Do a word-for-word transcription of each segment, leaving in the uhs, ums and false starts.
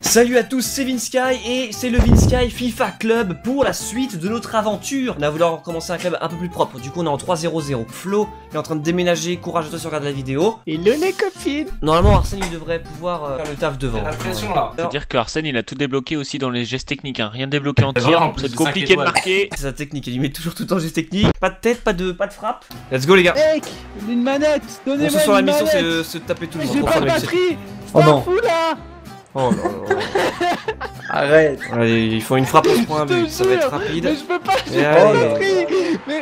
Salut à tous, c'est Vinsky et c'est le Vinsky FIFA Club pour la suite de notre aventure. On a voulu recommencer un club un peu plus propre, du coup on est en trois zéro zéro. Flo est en train de déménager, courage à toi si tu regardes la vidéo. Hello les copines. Normalement Arsène il devrait pouvoir euh, faire le taf devant. La pression là. Faut dire que Arsène il a tout débloqué aussi dans les gestes techniques, hein. Rien de débloqué en tir, c'est compliqué de marquer. C'est sa technique, il y met toujours tout le temps geste technique. Pas de tête, pas de, pas de frappe. Let's go les gars. Mec, une manette, Bon, donnez-moi ce soir la une mission manette. c'est de se taper tout le monde. J'ai pas de batterie. Oh non. Fou là. Oh là là. Arrête. Allez, il faut une frappe au point Je te but, ça va être jure, rapide. Mais je peux pas, Mais j'ai pas allez. de batterie. Mais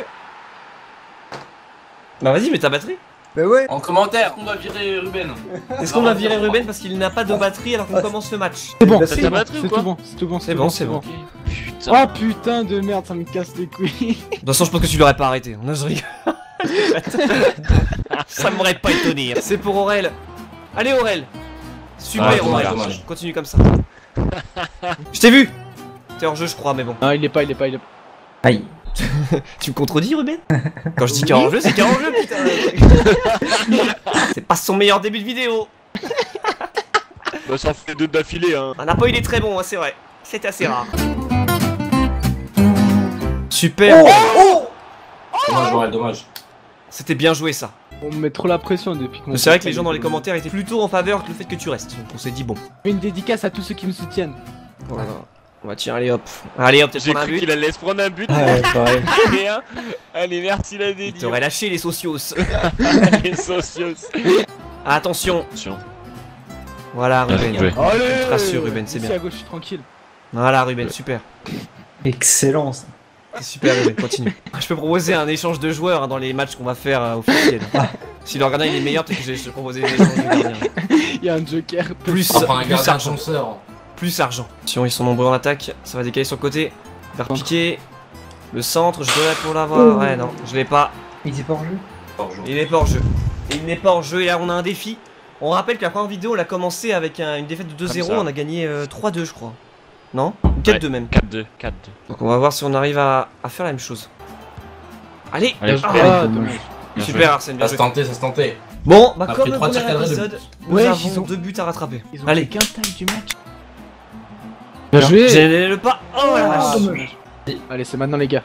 Bah vas-y, mets ta batterie. Bah ouais. En commentaire, on doit virer Ruben. Est-ce qu'on va virer Ruben parce qu'il n'a pas de batterie alors qu'on commence le match? c'est bon, Bah, c'est c'est bon, batterie ou c'est quoi tout bon, c'est tout bon, C'est bon, c'est bon. Putain. Oh putain de merde, ça me casse les couilles. De toute façon, je pense que tu l'aurais pas arrêté. Non, je rigole. Ça m'aurait pas étonné. C'est pour Aurel. Allez, Aurel. Super, Ah, dommage, Aurel. dommage. Continue comme ça. Je t'ai vu. T'es hors jeu, je crois, mais bon. Non, il est pas, il est pas, il est pas. Aïe. Tu me contredis, Ruben? Quand je dis qu'il est hors jeu, c'est qu'il est hors jeu, putain. C'est pas son meilleur début de vidéo. Bah ça fait deux d'affilée, hein. Un Napo, il est très bon, hein, c'est vrai. C'est assez rare. Super. Dommage, ouais, dommage. C'était bien joué, ça. On me met trop la pression depuis que. C'est vrai que les gens dans les commentaires étaient plutôt en faveur du fait que tu restes. Donc on s'est dit bon. Une dédicace à tous ceux qui me soutiennent. Voilà. On va tirer, allez hop. Allez hop, peut-être J'ai prendre un cru but. qu'il allait se prendre un but. Ouais, pareil. Allez, hein. Allez, merci la Il dédicace. t'aurait lâché les socios. Les socios. Attention. Attention. Voilà Bien Ruben. joué. Allez. Je te rassure, Ruben, c'est Ici bien. à gauche, je suis tranquille. Voilà Ruben, super. Excellent ça. C'est super Ruben, continue. Je peux proposer un échange de joueurs hein, dans les matchs qu'on va faire euh, officiels. Si le gardien il est meilleur, peut-être que je vais te proposer des échanges de gardiens. Il y a un joker. Plus, On prend un plus gardien argent. chanceur. Plus argent. Si ils sont nombreux en attaque, ça va décaler sur le côté. Faire piquer. Le centre, je devrais pour l'avoir. Ouais non, je l'ai pas. Il est pas en jeu. Hors-jeu. Il n'est pas en jeu. Il n'est pas en jeu et là on a un défi. On rappelle que la première vidéo on a commencé avec un- une défaite de deux zéro, ça. on a gagné euh, trois deux je crois. Non quatre deux même. quatre deux, quatre deux. Donc on va voir si on arrive à, à faire la même chose. Allez, Allez, Ah, Ah, dommage. dommage. Bien super joué. Arsène, bien Ça se joué. tentait, ça se tentait. Bon, bah On a comme pris le trois premier tirs cadrés de épisode, nous Ouais, avons ils ont- deux buts à rattraper. Ils ont Allez, fait qu'un taille du match. Bien Non, joué. j'ai le pas. Oh la Ah, vache. dommage. Allez, c'est maintenant les gars.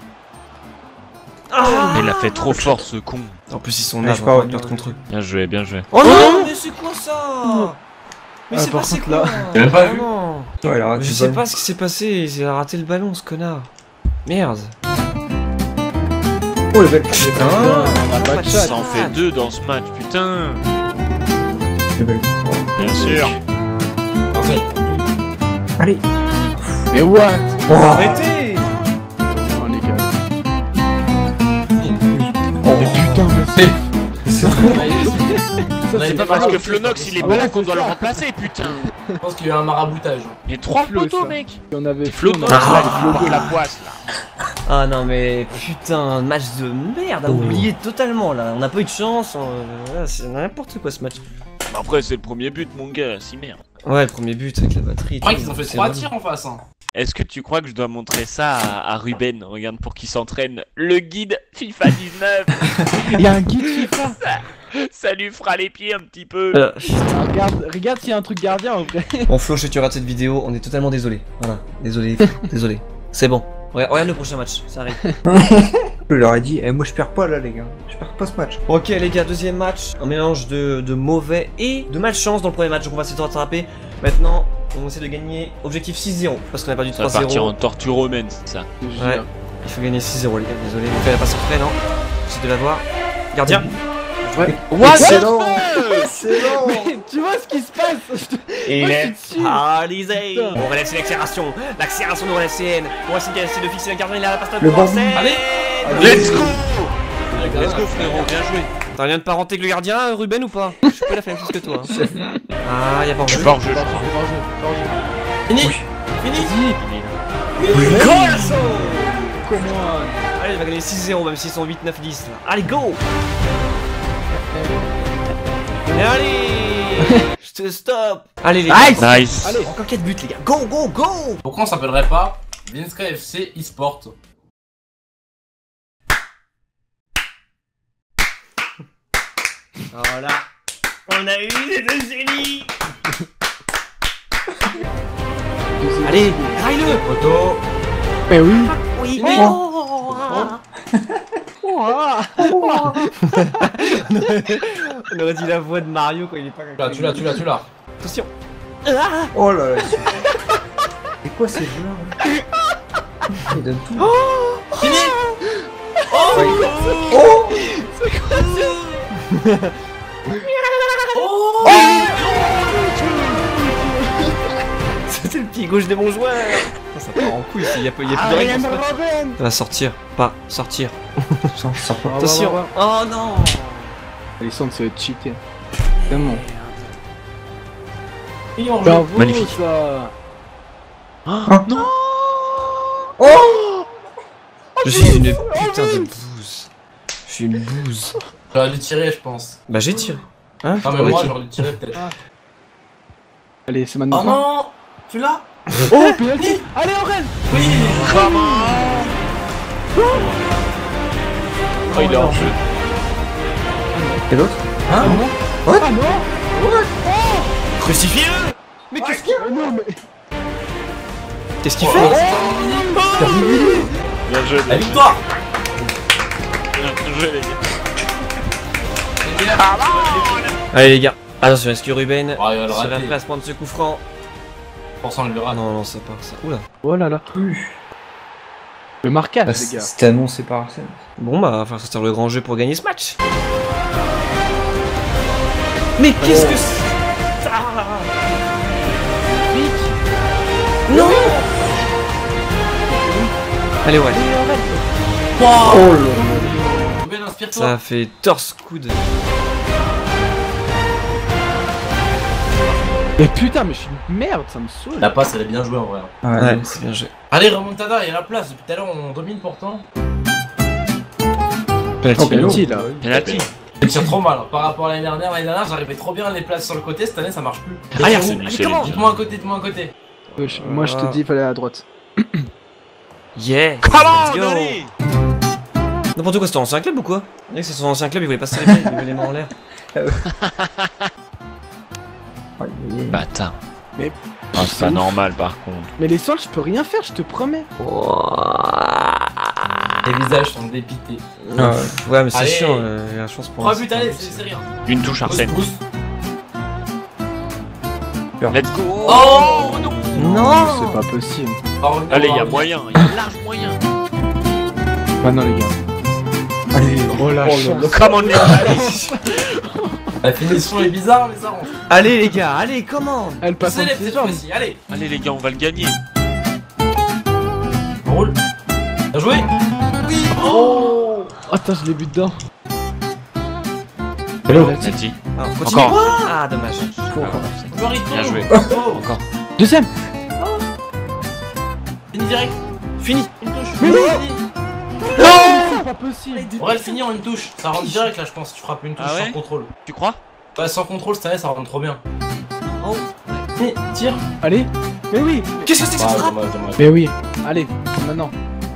Ah. Il a fait trop fort ce con. En plus ils sont Ouais, nages, je on va crois, pas perdre contre eux. Bien joué, bien joué. Oh non, mais c'est quoi ça? Mais Ah, c'est par passé contre, quoi? là, j'ai même pas Oh vu. non. Ouais, alors, Je sais pas ce qui s'est passé, il a raté le ballon ce connard. Merde. Oh le bel. Putain. on a pas de Ça chat. en fait deux dans ce match, putain. Le bel. Bien sûr. Parfait. Allez. Mais what? Oh, Arrêtez. Oh les gars. Oh, Mais putain, mais c'est. c'est On avait C'est pas pas parce que mal. Flonox il est Ah, bon voilà, qu'on c'est doit le ça. remplacer, putain. Je pense qu'il y a eu un maraboutage. Il y a trois Flo, photos, ça. mec. On avait Flo, on non, avait- Ah. Flo de la poisse là. Ah non mais putain, match de merde à Oh. oublier totalement là. On n'a pas eu de chance, on- voilà, c'est n'importe quoi ce match. Après, c'est le premier but, mon gars, si merde. Ouais, le premier but avec la batterie. et Je crois tout, qu'ils ont fait c'est trois relou. tirs en face. Hein. Est-ce que tu crois que je dois montrer ça à, à Ruben? Regarde, pour qu'il s'entraîne. Le guide FIFA dix-neuf. Il y a un guide FIFA. Ça lui fera les pieds un petit peu. Euh, Ah, Regarde, regarde s'il y a un truc gardien en vrai. Bon Flo, je sais que tu rates cette vidéo, on est totalement désolé. Voilà, désolé, désolé. C'est bon. Regarde, regarde le prochain match, ça arrive. Je leur ai dit, eh, moi je perds pas là les gars. Je perds pas ce match. Ok les gars, deuxième match, un mélange de, de mauvais et de malchance dans le premier match, donc on va essayer de rattraper. Maintenant, on essaie de gagner objectif six zéro, parce qu'on a perdu Ça trois va partir zéro. en tortue romaine, c'est ça. Ouais, il faut gagner six zéro les gars, désolé. On fait la passe en frais, non? J'essaie de l'avoir. Gardien. Ouais. Excellent. Excellent. Mais tu vois ce qui se passe? Et Moi, il je est suis dessus. paralysé. Putain. On relève l'accélération, l'accélération de Relève-C N. On va essayer de fixer le gardien, il a la passe Le pour bon. Arsène. Allez. Let's go. Let's go, frérot, bien joué. T'as un lien de parenté avec le gardien, euh, Ruben, ou pas? Je suis pas la même chose que toi. hein. Ah, y'a pas en jeu. Pas hors jeu, je Hors crois. jeu, hors jeu, hors jeu. Fini. Vas-y. Fini. Golasso. Comment? Allez, il va gagner six zéro, même s'ils sont huit, neuf, dix là. Allez, go. Et allez. Je te stop. Allez, les gars. Nice. Allez. Encore quatre buts, les gars. Go, go, go. Pourquoi on s'appellerait pas Vinsky F C eSport? Voilà. On a eu les deux génies. deux. Allez, graille-le. Auto. Mais oui. Oui. Fini. Oh. On aurait dit la voix de Mario quand il est pas. Là, tu l'as, tu l'as, tu l'as. Attention. Oh là là. C'est quoi ces joueurs là? Ils donnent tout. Fini. Oh C'était le pied gauche de mon joueur. Ça part en couille s'il y a, il y a plus de règles. Ça va sortir, pas sortir. Ça sort pas. Attention. Oh non. Alexandre, ça va être cheaté. Tellement. Fini, on joue. Bravo, Magnifique. ça. Je suis une putain de bouse. Je suis une bouse. J'aurais dû tirer, je pense. Bah j'ai tiré. Hein? Non, mais moi, j'aurais dû tirer peut-être. Allez, c'est maintenant. Oh non. Tu l'as. Oh, penalty. Allez, Aurel. Oui. Oh, il est hors jeu. Et l'autre? Hein? Ah non. Crucifiez-le. Mais qu'est-ce qu'il Ah non, mais. qu'est-ce qu'il Oh, fait? c'est terminé. Bien joué, La bien joué. victoire. Bien joué, les gars. Les gars. Allez les gars, attention, est-ce que Ruben Oh, il va le serait rater. prêt à se prendre ce coup franc? pour cent, il le Ah rate. non, non, c'est pas ça. Oula. Oh là là. Le marquage, Bah, les gars. C'était annoncé par Arsène. Bon bah, enfin, ça sert le grand jeu pour gagner ce match. Mais qu'est-ce que c'est? Ah. Non. Allez ouais. Oh Oh là là. Ben, inspire-toi. Ça a fait torse coude. Mais putain, mais je suis une merde, ça me saoule. La passe, elle est bien jouée en vrai. Ouais, Ouais, c'est bien joué. Allez, remontada, il y a la place. Depuis tout à l'heure, on domine pourtant. Oh, penalty, là. Penalty. Il tire trop mal. Par rapport à l'année dernière, l'année dernière, j'arrivais trop bien à les placer sur le côté. Cette année, ça marche plus. Allez, c'est allez, Michel comment? Dites-moi un côté, dites-moi un côté. Euh, je- Moi, je te dis, il fallait à droite. Yeah. Come Let's on, go. allez. N'importe quoi, c'est ton ancien club ou quoi? Le mec, c'est son ancien club, il voulait pas se célébrer, il avait les mains en l'air. Ouais, il est- Bâtard. Mais- Ah, c'est pas normal par contre. Mais les sols, je peux rien faire, je te promets. Les visages sont dépités. Ah ouais. Ouais, mais c'est Allez. chiant, euh, il y a la chance pour trois moi, buts, c'est allez, pas c'est possible. c'est rien. Une touche Arsène. Pousse, pousse. Let's go. Oh non. Non. C'est pas possible. Oh, Allez, il y a non. moyen, il y a large moyen. Bah non, les gars. Allez, Oh la chance. Come on, les gars. La finition est bizarre, mais ça rentre. Allez les gars, allez, commande. Elle passe en C'est les dessous des cette jambes. fois-ci, allez. Allez, les gars, on va le gagner. On roule. Bien joué. Oh. Attends, je l'ai bu dedans. Hello. Penalty. Ah, continue. Encore. Ah, dommage. Joueur, il Bien tombe. joué. Oh. Encore. Deuxième. Fini direct. Fini. Une touche. Mais Fini. non. C'est pas possible. On va le finir en une touche. Ça rentre direct là, je pense. Tu frappes une touche Ah ouais sans contrôle. Tu crois? Ouais, sans contrôle, cette année, ça rentre trop bien. Oh. Et tire. Allez. Mais oui. Qu'est-ce que c'est que Ah, cette frappe? dommage, dommage. Mais oui. Allez, maintenant.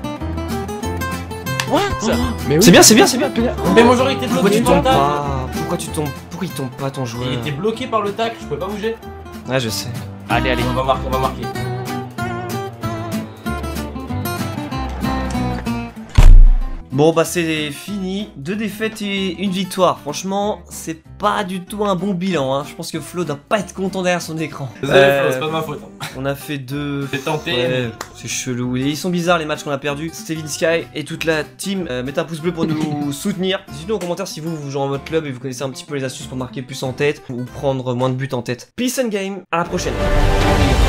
What? Mais oui. C'est bien, c'est bien, c'est bien. Mais mon joueur il était Pourquoi bloqué tu par le tombes tac. pas? Pourquoi tu tombes? Pourquoi il tombe pas ton joueur? Il était bloqué par le tac, je pouvais pas bouger. Ouais, je sais. Allez, allez. On va marquer, on va marquer. Bon bah c'est fini, deux défaites et une victoire. Franchement, c'est pas du tout un bon bilan, hein. Je pense que Flo doit pas être content derrière son écran. Désolé, Euh, Flo, c'est pas de ma faute. hein. On a fait deux... J'ai tenté. Ouais, c'est chelou. Et ils sont bizarres les matchs qu'on a perdus. Steven Sky et toute la team, euh, mettez un pouce bleu pour nous soutenir. Dites-nous en commentaire si vous, vous jouez en mode club et vous connaissez un petit peu les astuces pour marquer plus en tête ou prendre moins de buts en tête. Peace and game, à la prochaine.